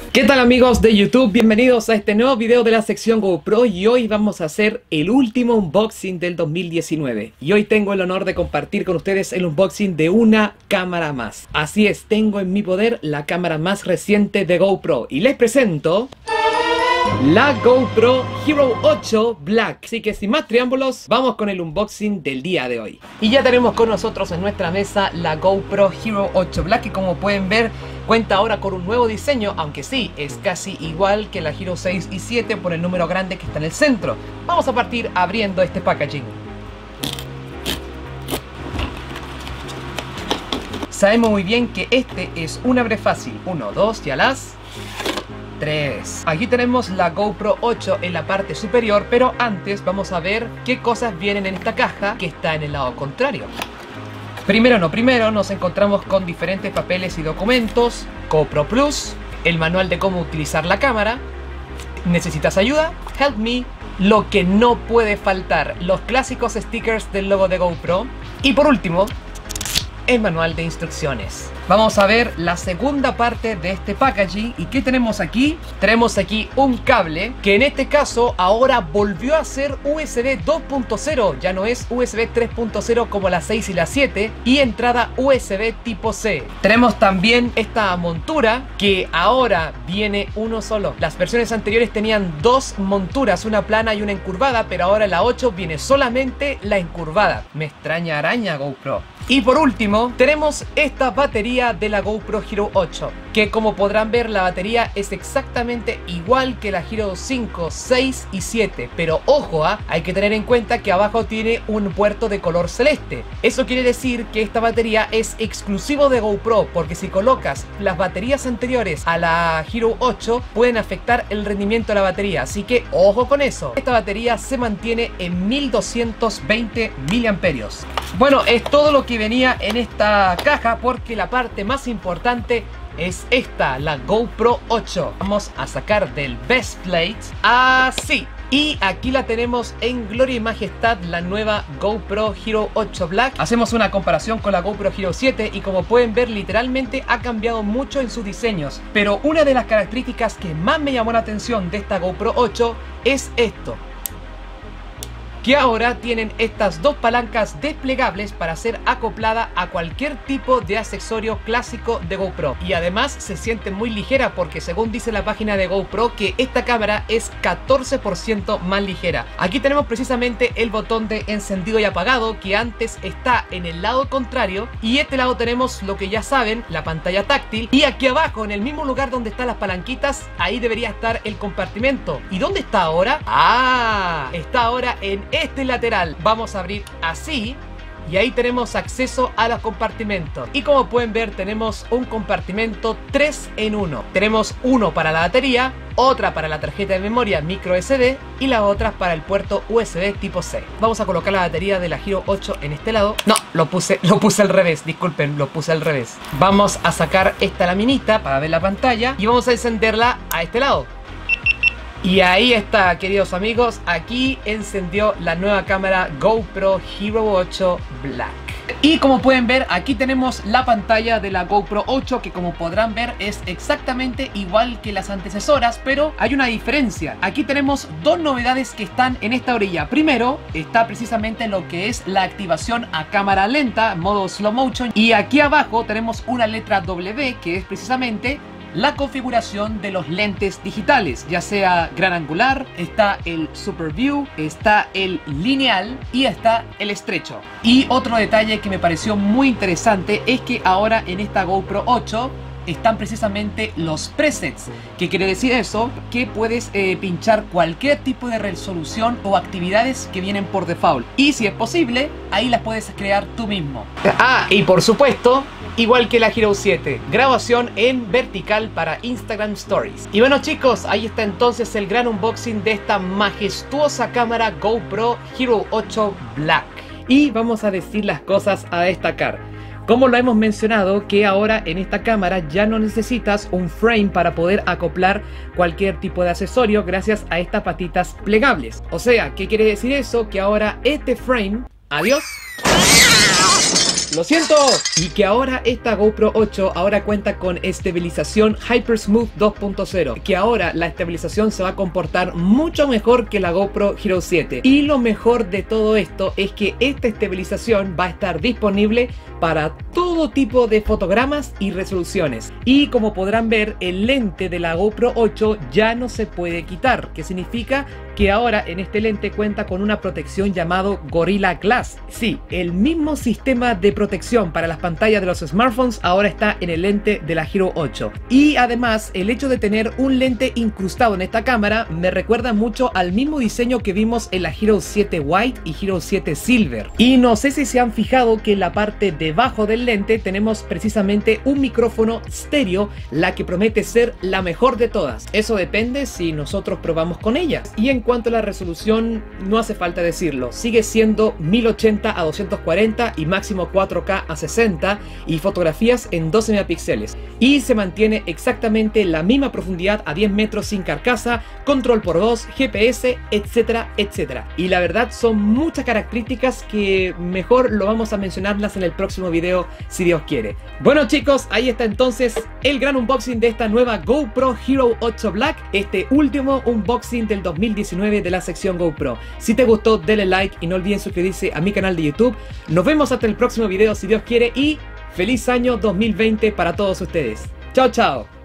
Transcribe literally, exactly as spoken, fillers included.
¿Qué tal amigos de YouTube? Bienvenidos a este nuevo video de la sección GoPro y hoy vamos a hacer el último unboxing del dos mil diecinueve. Y hoy tengo el honor de compartir con ustedes el unboxing de una cámara más. Así es, tengo en mi poder la cámara más reciente de GoPro y les presento la GoPro Hero ocho Black. Así que sin más preámbulos, vamos con el unboxing del día de hoy. Y ya tenemos con nosotros en nuestra mesa la GoPro Hero ocho Black, que como pueden ver cuenta ahora con un nuevo diseño, aunque sí, es casi igual que la Hero seis y siete por el número grande que está en el centro. Vamos a partir abriendo este packaging. Sabemos muy bien que este es un abre fácil. uno, dos y a las tres. Aquí tenemos la GoPro ocho en la parte superior, pero antes vamos a ver qué cosas vienen en esta caja que está en el lado contrario. Primero no primero, nos encontramos con diferentes papeles y documentos, GoPro Plus, el manual de cómo utilizar la cámara, ¿necesitas ayuda? Help me, lo que no puede faltar, los clásicos stickers del logo de GoPro y por último, el manual de instrucciones. Vamos a ver la segunda parte de este packaging. ¿Y qué tenemos aquí? Tenemos aquí un cable que en este caso ahora volvió a ser U S B dos punto cero. Ya no es U S B tres punto cero como la seis y la siete. Y entrada U S B tipo C. Tenemos también esta montura que ahora viene uno solo. Las versiones anteriores tenían dos monturas, una plana y una encurvada, pero ahora la ocho viene solamente la encurvada. Me extraña araña GoPro. Y por último, tenemos esta batería de la GoPro Hero ocho, que como podrán ver la batería es exactamente igual que la Hero cinco, seis y siete, pero ojo, ¿eh? Hay que tener en cuenta que abajo tiene un puerto de color celeste. Eso quiere decir que esta batería es exclusivo de GoPro, porque si colocas las baterías anteriores a la Hero ocho pueden afectar el rendimiento de la batería, así que ojo con eso. Esta batería se mantiene en mil doscientos veinte miliamperios. Bueno, es todo lo que venía en esta caja, porque la parte más importante es esta, la GoPro ocho. Vamos a sacar del best plate así. Y aquí la tenemos en gloria y majestad, la nueva GoPro Hero ocho Black. Hacemos una comparación con la GoPro Hero siete y como pueden ver literalmente ha cambiado mucho en sus diseños. Pero una de las características que más me llamó la atención de esta GoPro ocho es esto, que ahora tienen estas dos palancas desplegables para ser acoplada a cualquier tipo de accesorio clásico de GoPro. Y además se siente muy ligera porque según dice la página de GoPro que esta cámara es catorce por ciento más ligera. Aquí tenemos precisamente el botón de encendido y apagado que antes está en el lado contrario, y este lado tenemos lo que ya saben, la pantalla táctil, y aquí abajo en el mismo lugar donde están las palanquitas, ahí debería estar el compartimento. ¿Y dónde está ahora? ¡Ah! Está ahora en este lateral. Vamos a abrir así y ahí tenemos acceso a los compartimentos. Y como pueden ver tenemos un compartimento tres en uno. Tenemos uno para la batería, otra para la tarjeta de memoria micro S D y la otra para el puerto U S B tipo C. Vamos a colocar la batería de la Hero ocho en este lado. No, lo puse, lo puse al revés, disculpen, lo puse al revés. Vamos a sacar esta laminita para ver la pantalla y vamos a encenderla a este lado. Y ahí está, queridos amigos, aquí encendió la nueva cámara GoPro Hero ocho Black. Y como pueden ver, aquí tenemos la pantalla de la GoPro ocho, que como podrán ver es exactamente igual que las antecesoras, pero hay una diferencia. Aquí tenemos dos novedades que están en esta orilla. Primero, está precisamente lo que es la activación a cámara lenta, modo slow motion, y aquí abajo tenemos una letra W, que es precisamente la configuración de los lentes digitales, ya sea gran angular, está el Super View, está el lineal y está el estrecho. Y otro detalle que me pareció muy interesante es que ahora en esta GoPro ocho están precisamente los presets. ¿Qué quiere decir eso? Que puedes eh, pinchar cualquier tipo de resolución o actividades que vienen por default, y si es posible, ahí las puedes crear tú mismo. Ah, y por supuesto, igual que la Hero siete, grabación en vertical para Instagram Stories. Y bueno chicos, ahí está entonces el gran unboxing de esta majestuosa cámara GoPro Hero ocho Black. Y vamos a decir las cosas a destacar. Como lo hemos mencionado, que ahora en esta cámara ya no necesitas un frame para poder acoplar cualquier tipo de accesorio gracias a estas patitas plegables. O sea, ¿qué quiere decir eso? Que ahora este frame... ¡Adiós! ¡Lo siento! Y que ahora esta GoPro ocho ahora cuenta con estabilización HyperSmooth dos punto cero, que ahora la estabilización se va a comportar mucho mejor que la GoPro Hero siete. Y lo mejor de todo esto es que esta estabilización va a estar disponible para todo tipo de fotogramas y resoluciones. Y como podrán ver, el lente de la GoPro ocho ya no se puede quitar, que significa que ahora en este lente cuenta con una protección llamado Gorilla Glass. Sí, el mismo sistema de protección para las pantallas de los smartphones ahora está en el lente de la Hero ocho. Y además, el hecho de tener un lente incrustado en esta cámara me recuerda mucho al mismo diseño que vimos en la Hero siete White y Hero siete Silver. Y no sé si se han fijado que en la parte debajo del lente tenemos precisamente un micrófono estéreo, la que promete ser la mejor de todas. Eso depende si nosotros probamos con ella. Y en cuanto a la resolución, no hace falta decirlo, sigue siendo mil ochenta a doscientos cuarenta y máximo cuatro K a sesenta y fotografías en doce megapíxeles. Y se mantiene exactamente la misma profundidad a diez metros sin carcasa, control por voz, G P S, etcétera, etcétera. Y la verdad son muchas características que mejor lo vamos a mencionarlas en el próximo video si Dios quiere. Bueno chicos, ahí está entonces el gran unboxing de esta nueva GoPro Hero ocho Black, este último unboxing del dos mil diecinueve de la sección GoPro. Si te gustó, dale like y no olviden suscribirse a mi canal de YouTube. Nos vemos hasta el próximo video si Dios quiere y feliz año dos mil veinte para todos ustedes. Chao, chao.